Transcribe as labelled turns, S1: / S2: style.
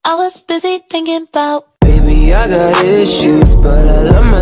S1: I was busy thinking about.
S2: Baby, I got issues, but I love my